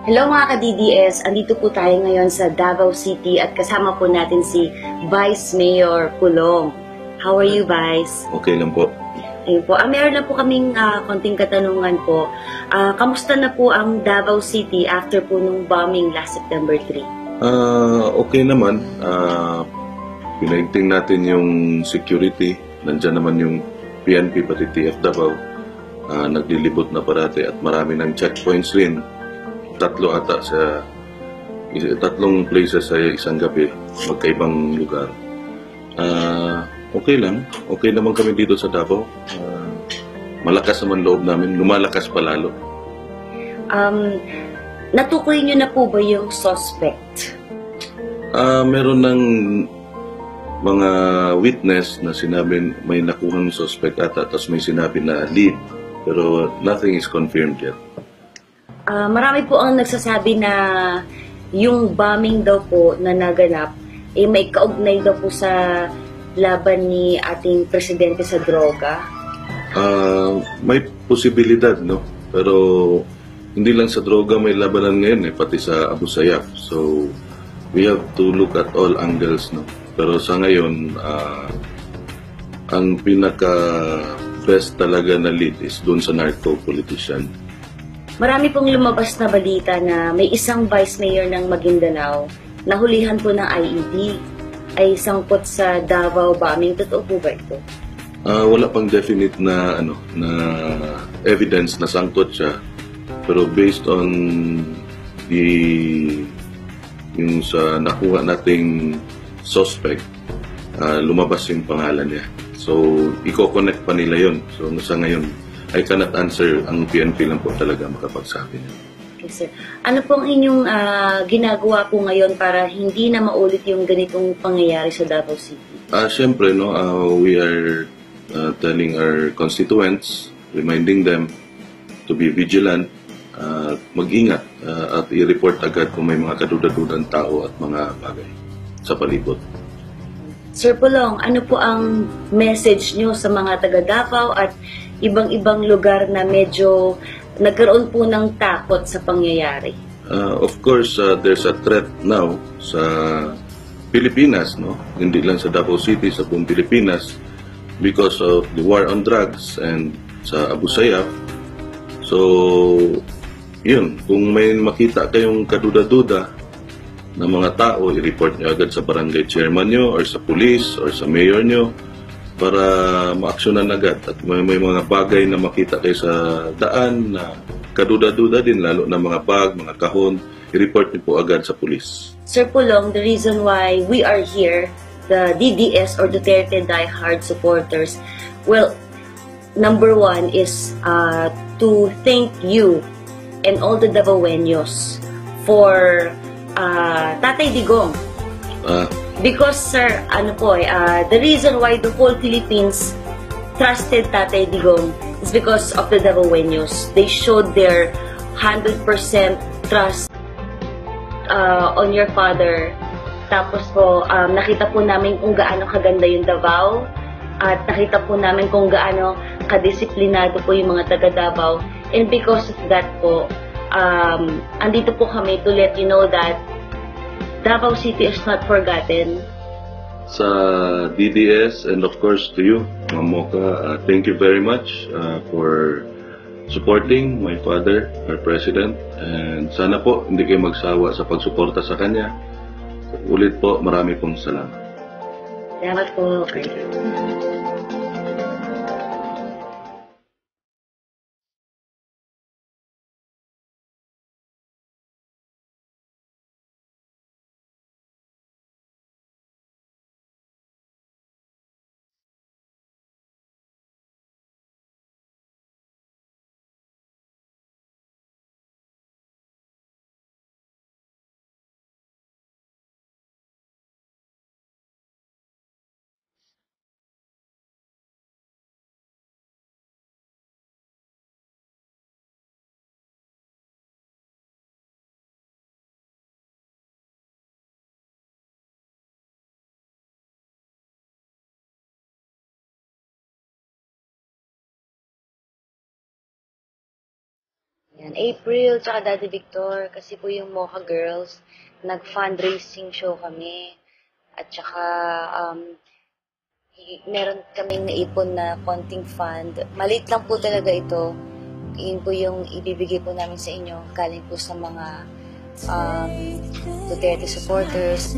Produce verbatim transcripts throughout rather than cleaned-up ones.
Hello mga ka-D D S, andito po tayo ngayon sa Davao City at kasama po natin si Vice Mayor Pulong. How are you, Vice? Okay lang po. Ayun po. Ah, meron na po kaming ah, konting katanungan po. Ah, kamusta na po ang Davao City after po nung bombing last September third? Ah, okay naman. Ah, pinaigting natin yung security. Nandiyan naman yung P N P pati T F Davao. Ah, naglilibot na parati at marami ng checkpoints rin. Tatlo ata sa tatlong places sa isang gabi, magkaibang lugar. Ah, okay lang. Okay naman kami dito sa Davao. Ah, malakas naman loob namin. Lumalakas pa lalo. Um, natukoy niyo na po ba yung suspect? Ah, meron ng mga witness na sinabi may nakuhang suspect ata, tapos may sinabi na lead, pero nothing is confirmed yet. Ah, marami po ang nagsasabi na yung bombing daw po na naganap eh may kaugnay daw po sa laban ni ating presidente sa droga. Ah, may posibilidad, no? Pero hindi lang sa droga may labanan ngayon, eh, pati sa Abu Sayyaf. So we have to look at all angles, no? Pero sa ngayon, ah, ang pinaka best talaga na lead is doon sa narco politician. Marami pong lumabas na balita na may isang vice mayor ng Maguindanao na hulihan po ng I E D ay sangkot sa Davao bombing. Totoo po ba ito? Ah, wala pang definite na ano na evidence na sangkot siya. Pero based on the yung sa nakuha nating suspect, ah, lumabas yung pangalan niya. So, i-connect pa nila yon. So, sa ngayon, I cannot answer. Ang P N P lang po talaga makapagsabi niya. Okay, sir. Ano pong inyong ah, ginagawa po ngayon para hindi na maulit yung ganitong pangyayari sa Davao City? Ah, syempre, no, ah, we are ah, telling our constituents, reminding them to be vigilant, ah, mag-ingat, ah, at i-report agad kung may mga kaduda-dudang tao at mga bagay sa palibot. Sir Pulong, ano po ang message nyo sa mga taga Davao at ibang-ibang lugar na medyo nagkaroon po ng takot sa pangyayari? Uh, of course, uh, there's a threat now sa Pilipinas, no? Hindi lang sa Davao City, sa buong Pilipinas, because of the war on drugs and sa Abu Sayyaf. So, yun, kung may makita kayong kaduda-duda ng mga tao, i-report nyo agad sa barangay chairman nyo or sa police or sa mayor nyo para ma-aksyonan agad. At may, may mga bagay na makita kayo sa daan na kaduda-duda din, lalo na mga bag, mga kahon, i-report nyo po agad sa police. Sir Pulong, the reason why we are here, the D D S or Duterte Die Hard supporters, well, number one is uh, to thank you and all the Davaoenos for uh, Tatay Digong. Ah, Because, sir, ano po eh, uh, the reason why the whole Philippines trusted Tatay Digong is because of the Davaoenos. They showed their one hundred percent trust uh, on your father. Tapos po, um, nakita po namin kung gaano kaganda yung Davao at nakita po namin kung gaano kadisiplinado po yung mga taga Davao. And because of that po, um, andito po kami to let you know that Davao City is not forgotten. sa D D S and of course to you, Ma'am Mocha, uh, thank you very much uh, for supporting my father, our president, and sana po hindi kayo magsawa sa pagsuporta sa kanya. Ulit po, marami pong salamat. Salamat po. Thank you. Yan, April, tsaka Daddy Victor, kasi po yung Mocha Girls, nag-fundraising show kami. At tsaka, um, i- meron kaming naipon na konting fund. Maliit lang po talaga ito. Yun po yung ibibigay po namin sa inyo, galing po sa mga um, Duterte supporters.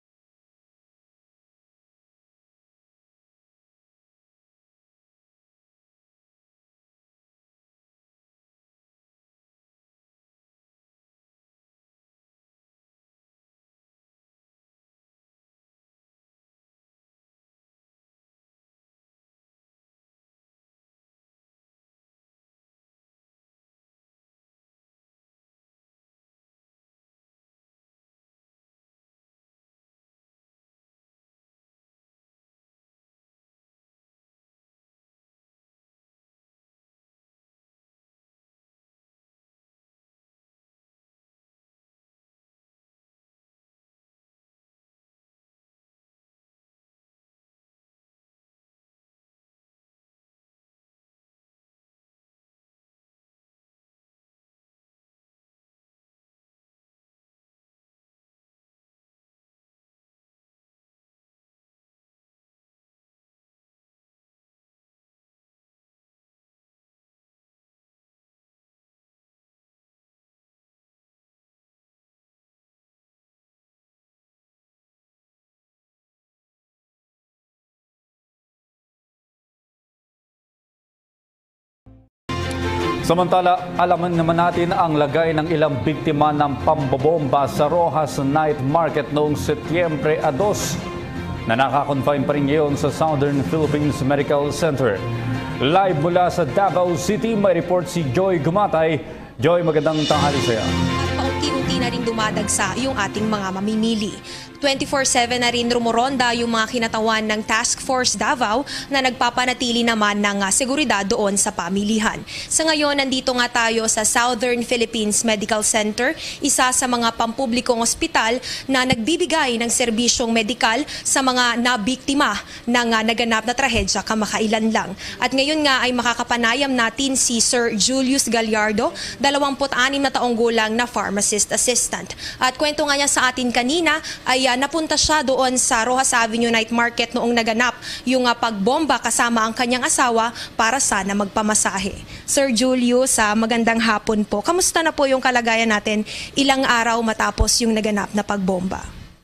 Samantala, alaman naman natin ang lagay ng ilang biktima ng pambobomba sa Rojas Night Market noong Setyembre dos na nakakonfine pa rin ngayon sa Southern Philippines Medical Center. Live mula sa Davao City, may report si Joy Gumatay. Joy, magandang tanghali sa'yo. Paunti-unti na rin dumadagsa yung ating mga mamimili. twenty-four seven na rin rumoronda yung mga kinatawan ng Task Force Davao na nagpapanatili naman ng uh, seguridad doon sa pamilihan. Sa ngayon, nandito nga tayo sa Southern Philippines Medical Center, isa sa mga pampublikong ospital na nagbibigay ng serbisyong medikal sa mga nabiktima ng uh, naganap na trahedya kamakailan lang. At ngayon nga ay makakapanayam natin si Sir Julius Gallardo, dalawampu't anim na taong gulang na pharmacist assistant. At kwento nga niya sa atin kanina ay uh, napunta siya doon sa Rojas Avenue Night Market noong naganap yung uh, pagbomba kasama ang kanyang asawa para sana magpamasahe. Sir Julius, uh, magandang hapon po. Kamusta na po yung kalagayan natin ilang araw matapos yung naganap na pagbomba?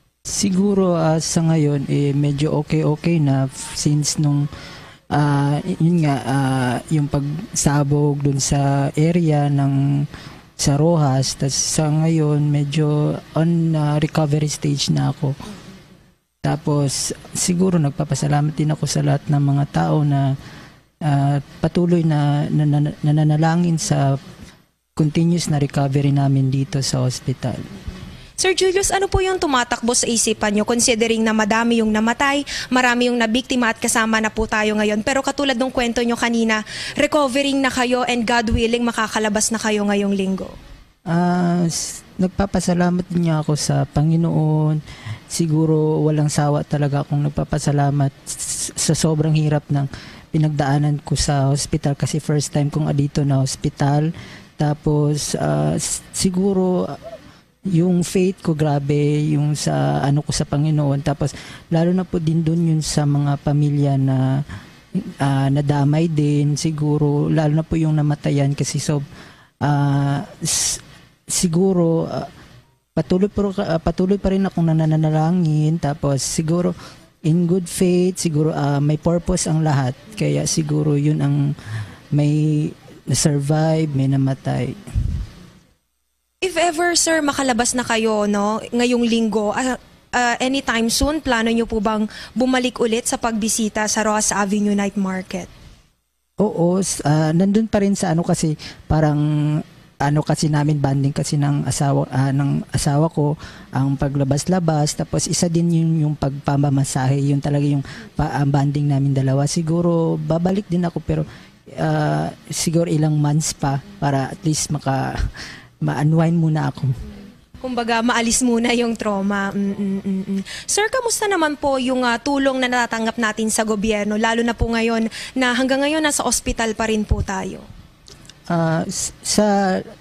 Siguro uh, sa ngayon eh, medyo okay-okay na since nung uh, yun nga uh, yung pagsabog dun sa area ng sa Rojas, tas sa ngayon medyo on uh, recovery stage na ako. Tapos siguro nagpapasalamat din ako sa lahat ng mga tao na uh, patuloy na nananalangin sa continuous na recovery namin dito sa hospital. Sir Julius, ano po yung tumatakbo sa isipan nyo considering na madami yung namatay, marami yung nabiktima at kasama na po tayo ngayon. Pero katulad ng kwento nyo kanina, recovering na kayo and God willing makakalabas na kayo ngayong linggo. Uh, nagpapasalamat din niya ako sa Panginoon. Siguro walang sawa talaga akong nagpapasalamat sa sobrang hirap ng pinagdaanan ko sa hospital kasi first time kong adito na hospital. Tapos uh, siguro yung faith ko grabe, yung sa ano ko sa Panginoon. Tapos lalo na po din dun yun sa mga pamilya na uh, nadamay din siguro, lalo na po yung namatayan kasi so uh, s- siguro uh, patuloy po uh, patuloy pa rin akong nananalangin. Tapos siguro in good faith, siguro uh, may purpose ang lahat. Kaya siguro yun ang may na-survive, may namatay. If ever, sir, makalabas na kayo no, ngayong linggo, uh, uh, anytime soon, plano nyo po bang bumalik ulit sa pagbisita sa Rojas Avenue Night Market? Oo, uh, nandun pa rin sa ano kasi parang ano kasi namin banding kasi ng asawa uh, ng asawa ko ang paglabas-labas, tapos isa din yun yung pagpamamasahe, yun talaga yung pa, uh, banding namin dalawa. Siguro babalik din ako pero uh, siguro ilang months pa para at least maka ma-unwind muna ako. Kumbaga, maalis muna yung trauma. Mm-mm-mm. Sir, kamusta naman po yung uh, tulong na natatanggap natin sa gobyerno, lalo na po ngayon na hanggang ngayon nasa ospital pa rin po tayo? Uh, sa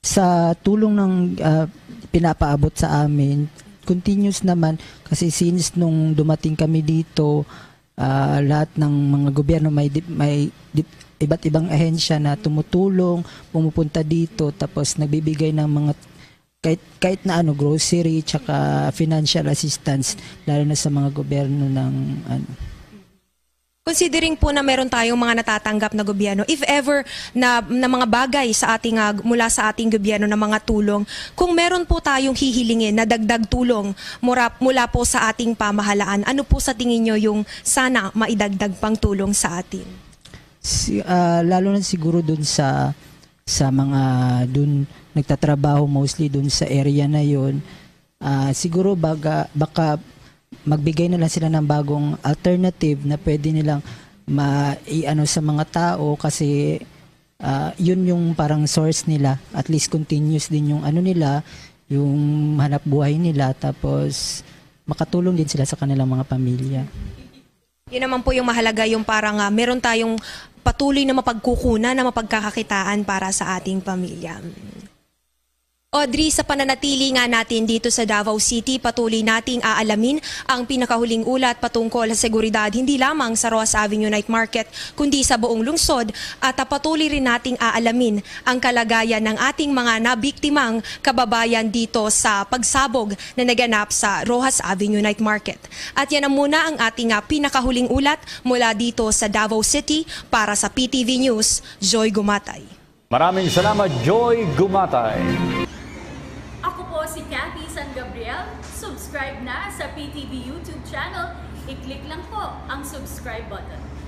sa tulong ng ah, pinapaabot sa amin, continuous naman kasi since nung dumating kami dito, ah, lahat ng mga gobyerno may di- may di- iba't ibang ahensya na tumutulong, pumupunta dito tapos nagbibigay ng mga kahit kahit na ano grocery tsaka financial assistance lalo na sa mga gobyerno ng ano. Considering po na meron tayong mga natatanggap na gobyerno, if ever na, na mga bagay sa ating ah, mula sa ating gobyerno na mga tulong, kung meron po tayong hihilingin na dagdag tulong mula, mula po sa ating pamahalaan, ano po sa tingin nyo yung sana maidagdag pang tulong sa atin? Si, ah, lalo na siguro dun sa sa mga dun nagtatrabaho mostly dun sa area na yon, ah, siguro baga, baka magbigay na lang sila ng bagong alternative na pwede nilang ma-ano sa mga tao kasi ah, yun yung parang source nila, at least continuous din yung ano nila, yung hanap buhay nila, tapos makatulong din sila sa kanilang mga pamilya. Yun naman po yung mahalaga, yung parang ah, meron tayong patuloy na mapagkukunan, na mapagkakakitaan para sa ating pamilya. Audrey, sa pananatili nga natin dito sa Davao City, patuloy nating aalamin ang pinakahuling ulat patungkol sa seguridad hindi lamang sa Rojas Avenue Night Market kundi sa buong lungsod, at patuloy rin nating aalamin ang kalagayan ng ating mga nabiktimang kababayan dito sa pagsabog na naganap sa Rojas Avenue Night Market. At yan ang muna ang ating ah, pinakahuling ulat mula dito sa Davao City. Para sa P T V News, Joy Gumatay. Maraming salamat, Joy Gumatay. Ako po si Cathy San Gabriel. Subscribe na sa P T V YouTube channel. I-click lang po ang subscribe button.